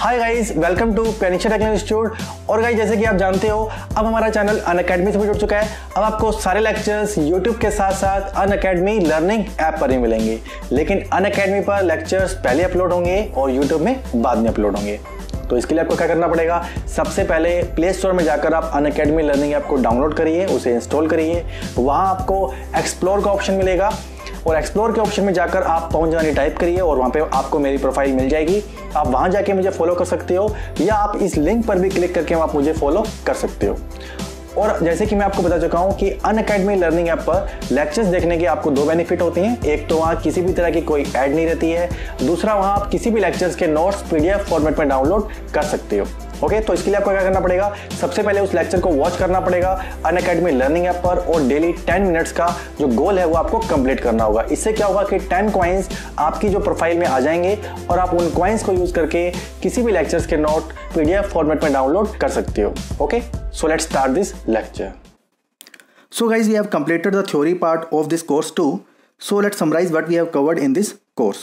Hi guys, welcome to technical institute. और guys, जैसे कि आप जानते हो, अब हमारा चैनल अनअकैडमी से भी जुड़ चुका है। अब आपको सारे लेक्चर्स यूट्यूब के साथ साथ अनअकैडमी लर्निंग ऐप पर ही मिलेंगे, लेकिन अनअकैडमी पर लेक्चर्स पहले अपलोड होंगे और यूट्यूब में बाद में अपलोड होंगे। तो इसके लिए आपको क्या करना पड़ेगा, सबसे पहले प्ले स्टोर में जाकर आप अनअकैडमी लर्निंग ऐप को डाउनलोड करिए, उसे इंस्टॉल करिए। वहाँ आपको एक्सप्लोर का ऑप्शन मिलेगा और एक्सप्लोर के ऑप्शन में जाकर आप पहुंच जानी टाइप करिए और वहाँ पे आपको मेरी प्रोफाइल मिल जाएगी। आप वहाँ जाके मुझे फॉलो कर सकते हो या आप इस लिंक पर भी क्लिक करके आप मुझे फॉलो कर सकते हो। और जैसे कि मैं आपको बता चुका हूँ कि अनअकैडमी लर्निंग ऐप पर लेक्चर्स देखने के आपको दो बेनिफिट होती हैं। एक तो वहाँ किसी भी तरह की कोई ऐड नहीं रहती है, दूसरा वहाँ आप किसी भी लेक्चर्स के नोट्स पीडीएफ फॉर्मेट में डाउनलोड कर सकते हो। ओके, तो इसके लिए आपको क्या करना पड़ेगा, सबसे पहले उस लेक्चर को वॉच करना पड़ेगा अनअकैडमी लर्निंग ऐप पर और डेली 10 मिनट्स का जो गोल है वो आपको कंप्लीट करना होगा। इससे क्या होगा कि 10 कॉइन्स आपकी जो प्रोफाइल में आ जाएंगे और आप उन कॉइन्स को यूज करके किसी भी लेक्चर्स के नोट पीडीएफ फॉर्मेट में डाउनलोड कर सकते हो। Okay, so let's start this lecture. So guys, we have completed the theory part of this course too. So let's summarize what we have covered in this course.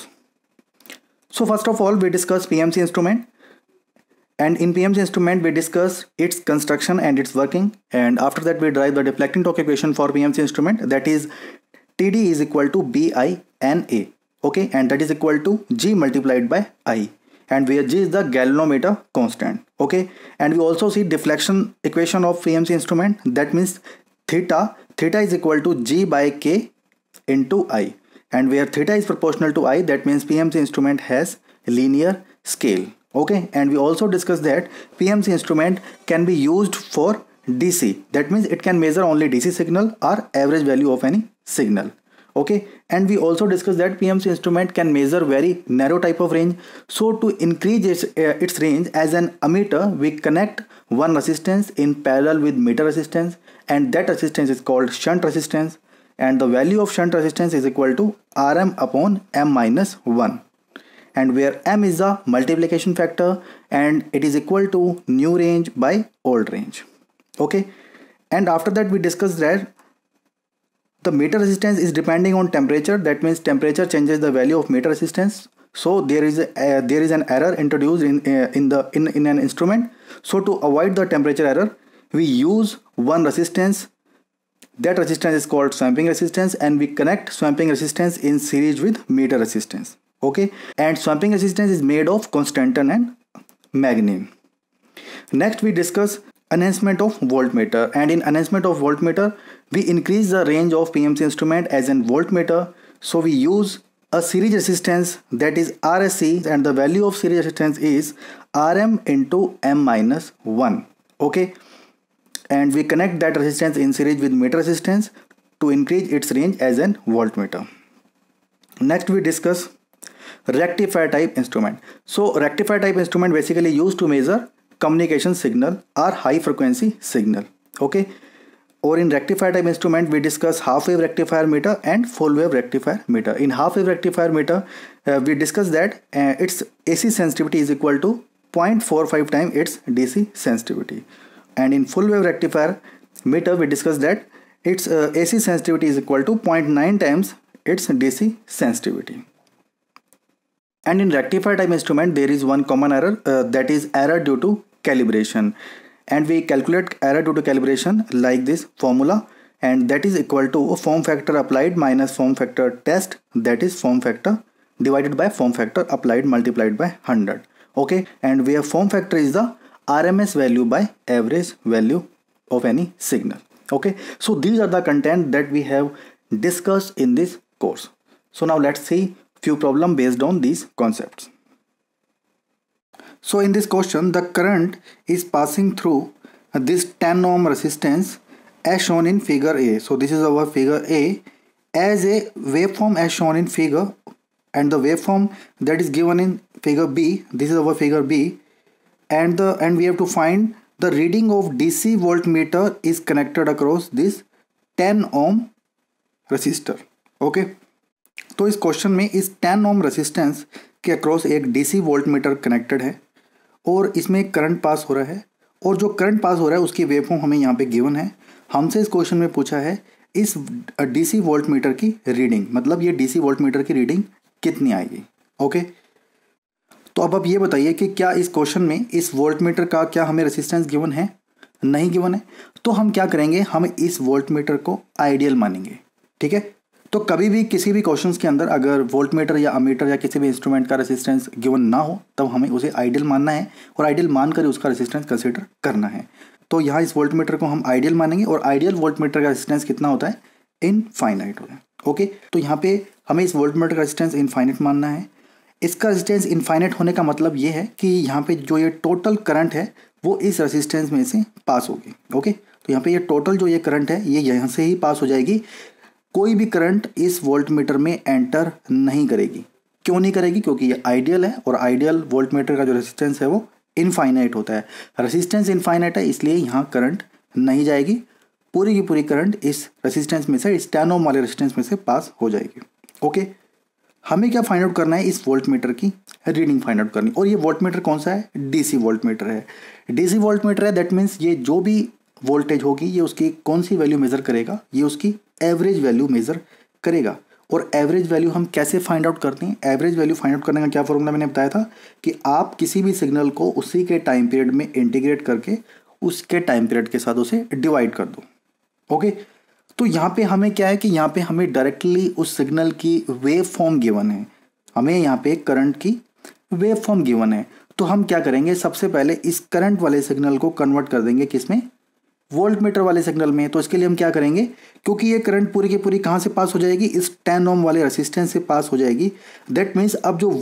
So first of all, we discussed PMMC instrument, and in PMMC instrument we discussed its construction and its working, and after that we derive the deflecting torque equation for PMMC instrument, that is TD is equal to BINA. Okay, and that is equal to G multiplied by I, and where G is the galvanometer constant. Okay, and we also see deflection equation of PMMC instrument, that means theta is equal to G by K into I, and where theta is proportional to I, that means PMMC instrument has linear scale. Okay, and we also discussed that PMMC instrument can be used for DC, that means it can measure only DC signal or average value of any signal. Okay, and we also discussed that PMMC instrument can measure very narrow type of range. So to increase its range, as an ammeter we connect one resistance in parallel with meter resistance, and that resistance is called shunt resistance, and the value of shunt resistance is equal to Rm upon M minus 1, and where M is the multiplication factor and it is equal to new range by old range. Okay, and after that we discussed that the meter resistance is depending on temperature, that means temperature changes the value of meter resistance. So there is an error introduced in an instrument. So to avoid the temperature error, we use one resistance. That resistance is called swamping resistance, and we connect swamping resistance in series with meter resistance. Okay, and swamping resistance is made of constantan and manganese. Next we discuss enhancement of voltmeter, and in enhancement of voltmeter we increase the range of PMMC instrument as in voltmeter. So we use a series resistance, that is RSC, and the value of series resistance is Rm into M minus 1. Okay, and we connect that resistance in series with meter resistance to increase its range as an voltmeter. Next we discuss rectifier type instrument. So rectifier type instrument basically used to measure communication signal or high frequency signal. Okay, or in rectifier type instrument we discuss half wave rectifier meter and full wave rectifier meter. In half wave rectifier meter we discuss that its AC sensitivity is equal to 0.45 times its DC sensitivity, and in full wave rectifier meter we discuss that its AC sensitivity is equal to 0.9 times its DC sensitivity. And in rectifier type instrument there is one common error, that is error due to calibration, and we calculate error due to calibration like this formula, and that is equal to form factor applied minus form factor test, that is form factor divided by form factor applied multiplied by 100. Okay, and where form factor is the RMS value by average value of any signal. Okay, so these are the content that we have discussed in this course. So now let's see few problem based on these concepts. So in this question, the current is passing through this 10 ohm resistance as shown in figure A. So this is our figure A as a waveform as shown in figure, and the waveform that is given in figure B, this is our figure B, and we have to find the reading of DC voltmeter is connected across this 10 ohm resistor. Okay, तो इस question में इस 10 ohm resistance के across एक DC voltmeter connected है और इसमें current pass हो रहा है, और जो करंट पास हो रहा है उसकी वेवफॉर्म हमें यहाँ पे गिवन है। हमसे इस क्वेश्चन में पूछा है इस डीसी वोल्टमीटर की रीडिंग, मतलब ये डीसी वोल्टमीटर की रीडिंग कितनी आएगी। ओके, तो अब आप ये बताइए कि क्या इस क्वेश्चन में इस वोल्ट मीटर का क्या हमें रेसिस्टेंस गिवन है? नहीं गिवन है। तो हम क्या करेंगे, हम इस वोल्ट मीटर को आइडियल मानेंगे। ठीक है, तो कभी भी किसी भी क्वेश्चंस के अंदर अगर वोल्ट मीटर या अमीटर या किसी भी इंस्ट्रूमेंट का रेसिस्टेंस गिवन ना हो तब हमें उसे आइडियल मानना है और आइडियल मानकर उसका रेसिस्टेंस कंसीडर करना है। तो यहाँ इस वोल्ट मीटर को हम आइडियल मानेंगे और आइडियल वोल्ट मीटर का रेसिस्टेंस कितना होता है? इनफाइनाइट होता है। ओके, तो यहाँ पे हमें इस वोल्ट मीटर का रेसिस्टेंस इनफाइनाइट मानना है। इसका रेसिस्टेंस इनफाइनाइट होने का मतलब ये है कि यहाँ पे जो ये टोटल करंट है वो इस रेसिस्टेंस में से पास होगी। ओके, तो यहाँ पे ये टोटल जो ये करंट है ये यहाँ से ही पास हो जाएगी। कोई भी करंट इस वोल्ट मीटर में एंटर नहीं करेगी। क्यों नहीं करेगी? क्योंकि ये आइडियल है और आइडियल वोल्ट मीटर का जो रेसिस्टेंस है वो इनफाइनाइट होता है। रेसिस्टेंस इनफाइनाइट है इसलिए यहाँ करंट नहीं जाएगी। पूरी की पूरी करंट इस रेसिस्टेंस में से, इस 10 ओम वाले रेसिस्टेंस में से पास हो जाएगी। ओके, हमें क्या फाइंड आउट करना है? इस वोल्ट मीटर की रीडिंग फाइंड आउट करनी। और ये वोल्ट मीटर कौन सा है? डीसी वोल्ट मीटर है। डीसी वोल्ट मीटर है, दैट मीन्स ये जो भी वोल्टेज होगी ये उसकी कौन सी वैल्यू मेजर करेगा? ये उसकी एवरेज वैल्यू मेजर करेगा। और एवरेज वैल्यू हम कैसे फाइंड आउट करते हैं? एवरेज वैल्यू फाइंड आउट करने का क्या फॉर्मूला मैंने बताया था कि आप किसी भी सिग्नल को उसी के टाइम पीरियड में इंटीग्रेट करके उसके टाइम पीरियड के साथ उसे डिवाइड कर दो। ओके, तो यहाँ पे हमें क्या है कि यहाँ पे हमें डायरेक्टली उस सिग्नल की वेव फॉर्म गिवन है। हमें यहाँ पे करंट की वेव फॉर्म गिवन है। तो हम क्या करेंगे, सबसे पहले इस करंट वाले सिग्नल को कन्वर्ट कर देंगे किसमें? वोल्ट मीटर वाले सिग्नल में। तो इसके लिए हम क्या करेंगे, क्योंकि ये करंट पूरी की पूरी कहाँ से पास हो जाएगी? इस 10 ओम वाले रेसिस्टेंस से पास हो जाएगी। दैट मीन्स अब जो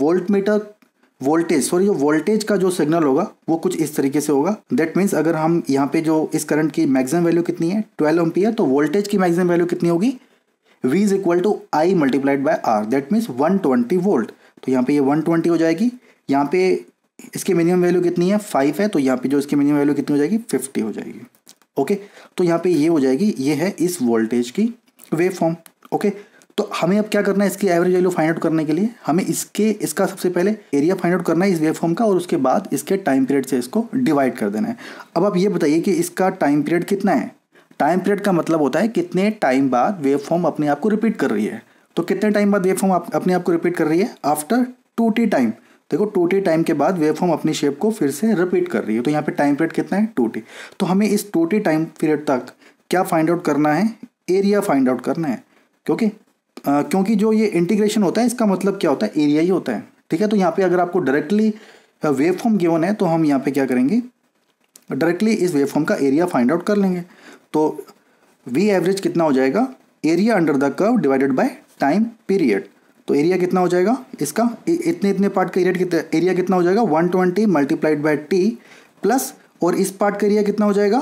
जो वोल्टेज का जो सिग्नल होगा वो कुछ इस तरीके से होगा। दैट मीन्स अगर हम यहाँ पे जो इस करंट की मैक्सिमम वैल्यू कितनी है? 12 एम्पियर, तो वोल्टेज की मैक्सिमम वैल्यू कितनी होगी? V is equal to I multiplied by R, that means 120 volt. तो यहाँ पे ये 120 हो जाएगी। यहाँ पे इसकी मिनिमम वैल्यू कितनी है? 5 है, तो यहाँ पे जो इसकी मिनिमम वैल्यू कितनी हो जाएगी? 50 हो जाएगी। ओके, तो यहाँ पे ये हो जाएगी, ये है इस वोल्टेज की वेव फॉर्म। ओके, तो हमें अब क्या करना है? इसकी एवरेज वैल्यू फाइंड आउट करने के लिए हमें इसका सबसे पहले एरिया फाइंड आउट करना है इस वेव फॉर्म का और उसके बाद इसके टाइम पीरियड से इसको डिवाइड कर देना है। अब आप ये बताइए कि इसका टाइम पीरियड कितना है? टाइम पीरियड का मतलब होता है कितने टाइम बाद वेव फॉर्म अपने आप को रिपीट कर रही है। तो कितने टाइम बाद वेव फॉर्म अपने आप को रिपीट कर रही है? After 2t time. देखो 2t टाइम के बाद वेव फॉर्म अपनी शेप को फिर से रिपीट कर रही है। तो यहाँ पे टाइम पीरियड कितना है? 2t। तो हमें इस 2t टाइम पीरियड तक क्या फाइंड आउट करना है? एरिया फाइंड आउट करना है। क्योंकि जो ये इंटीग्रेशन होता है इसका मतलब क्या होता है? एरिया ही होता है। ठीक है, तो यहाँ पे अगर आपको डायरेक्टली वेव फॉर्म गिवन है तो हम यहाँ पे क्या करेंगे? डायरेक्टली इस वेव फॉर्म का एरिया फाइंड आउट कर लेंगे। तो V एवरेज कितना हो जाएगा? Area under the curve divided by time period. तो एरिया कितना हो जाएगा इसका? इतने पार्ट का एरिया कितना हो जाएगा? 120 मल्टीप्लाइड बाय t प्लस, और इस पार्ट का एरिया कितना हो जाएगा?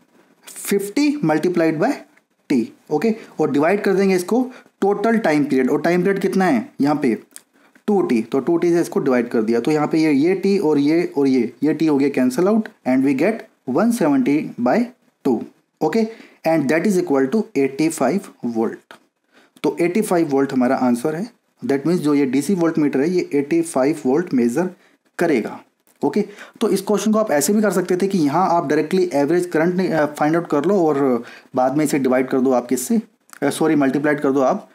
50 मल्टीप्लाइड बाय t। ओके, और डिवाइड कर देंगे इसको टोटल टाइम पीरियड। और टाइम पीरियड कितना है यहाँ पे? 2t। तो 2t से इसको डिवाइड कर दिया। तो यहाँ पे ये t और ये t हो गया cancel out and we get 170/2। Okay, and that is equal to 85 volt. तो 85 वोल्ट हमारा आंसर है। दैट मीन्स जो ये डीसी वोल्ट मीटर है ये 85 वोल्ट मेजर करेगा। ओके, तो इस क्वेश्चन को आप ऐसे भी कर सकते थे कि यहाँ आप directly average current find out कर लो और बाद में इसे डिवाइड कर दो आप किससे? मल्टीप्लाइड कर दो आप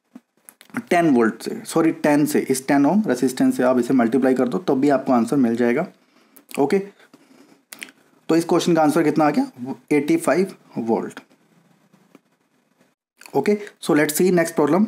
10 वोल्ट से, 10 से, इस 10 ओम रेसिस्टेंस से आप इसे मल्टीप्लाई कर दो तब भी आपको आंसर मिल जाएगा। ओके, तो इस क्वेश्चन का आंसर कितना आ गया? 85 volt. Okay, so let's see next problem.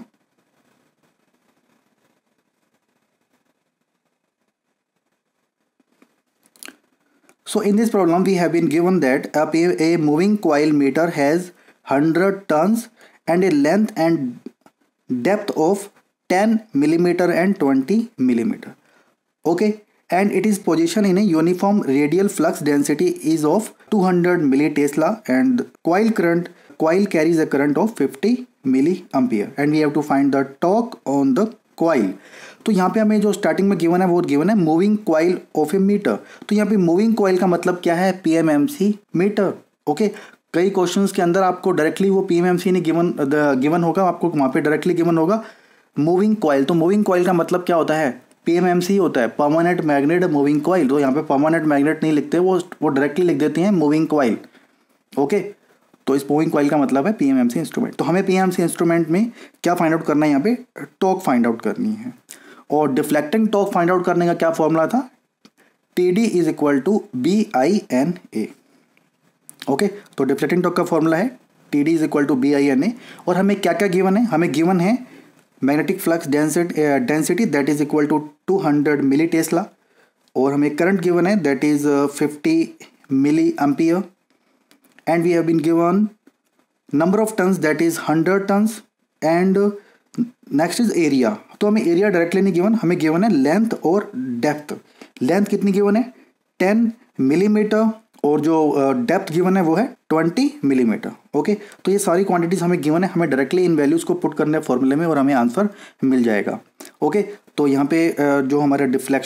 So in this problem we have been given that a moving coil meter has 100 turns and a length and depth of 10 millimeter and 20 millimeter. Okay, and it is positioned in a uniform radial flux density is of 200 millitesla and coil carries a current of 50 milliampere and we have to find the torque on the coil. तो यहाँ पे हमें जो starting में given है वो given है moving coil of a meter. तो यहाँ पे मूविंग कॉइल का मतलब क्या है? PMMC meter. ओके, कई क्वेश्चंस के अंदर आपको डायरेक्टली वो PMMC नहीं गिवन होगा, आपको वहाँ पे डायरेक्टली गिवन होगा मूविंग कॉइल। तो मूविंग कॉइल का मतलब क्या होता है? PMMC होता है, परमानेंट मैग्नेट मूविंग कॉइल। तो यहाँ पे परमानेंट मैग्नेट नहीं लिखते, वो डायरेक्टली लिख देते हैं मूविंग कॉइल। ओके, तो इस मूविंग कॉइल का मतलब है PMMC इंस्ट्रूमेंट। तो हमें PMMC इंस्ट्रूमेंट में क्या फाइंड आउट करना है? यहाँ पे टॉर्क फाइंड आउट करनी है। और डिफ्लेक्टिंग टॉर्क फाइंड आउट करने का क्या फॉर्मूला था, TD is equal to BINA। Okay, तो डिफ्लेक्टिंग टॉर्क का फॉर्मूला है TD is equal to BINA। और हमें क्या क्या गिवन है, हमें गिवन है magnetic flux density that is equal to 200 milli tesla, और हमें करंट गिवन है that is 50 milli ampere, and we have been given number of turns that is 100 turns, and next is area. तो हमें area directly नहीं given, हमें given है length और depth. Length कितनी गिवन है 10 मिलीमीटर, और जो डेप्थ गिवन है वो है 20 मिलीमीटर। ओके, तो ये सारी क्वांटिटीज हमें गिवन है, हमें डायरेक्टली इन वैल्यूज़ को पुट करने फॉर्मूले में और हमें आंसर मिल जाएगा। ओके, तो यहाँ पे जो हमारा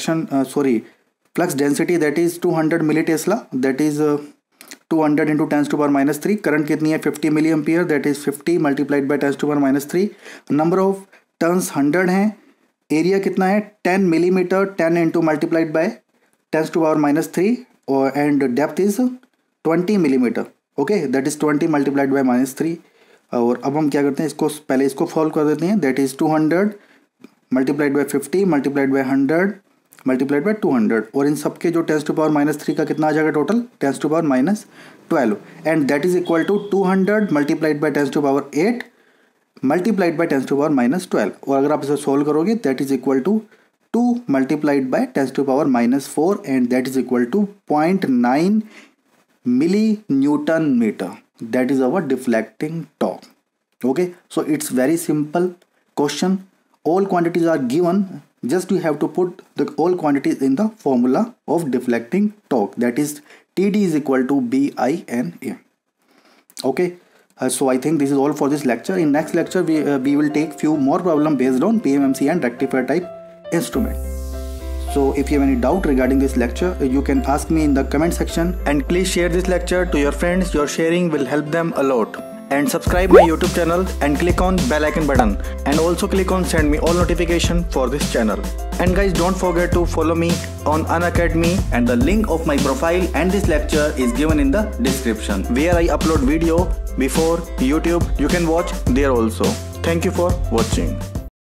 flux density that is 200 milli tesla, that is 200 into 10⁻³ current कितनी है 50 milli ampere, that is 50 multiplied by 10⁻³। Number of turns 100 हैं, एरिया कितना है 10 मिलीमीटर, 10 इंटू मल्टीप्लाइड बाई 10⁻³ और and depth is 20 millimetre. Okay, that is 20 multiplied by -3। और अब हम क्या करते हैं, इसको पहले इसको सॉल्व कर देते हैं, that is 200 multiplied by 50 multiplied by 100 multiplied by 200, और इन सबके जो 10⁻³ का कितना आ जाएगा total 10⁻12, and that is equal to 200 multiplied by 10⁸ multiplied by 10⁻12। और अगर आप इसे सोल्व करोगे that is equal to 2 multiplied by 10⁻⁴, and that is equal to 0.9 milli newton metre. That is our deflecting torque. Okay, so it's very simple question, all quantities are given, just you have to put the all quantities in the formula of deflecting torque, that is TD is equal to BINA. Okay, so I think this is all for this lecture. In next lecture we will take few more problem based on PMMC and rectifier type instrument. So if you have any doubt regarding this lecture, you can ask me in the comment section, and please share this lecture to your friends. Your sharing will help them a lot. And subscribe my YouTube channel and click on bell icon button, and also click on send me all notification for this channel. And guys, don't forget to follow me on Unacademy, and the link of my profile and this lecture is given in the description, where I upload video before YouTube. You can watch there also. Thank you for watching.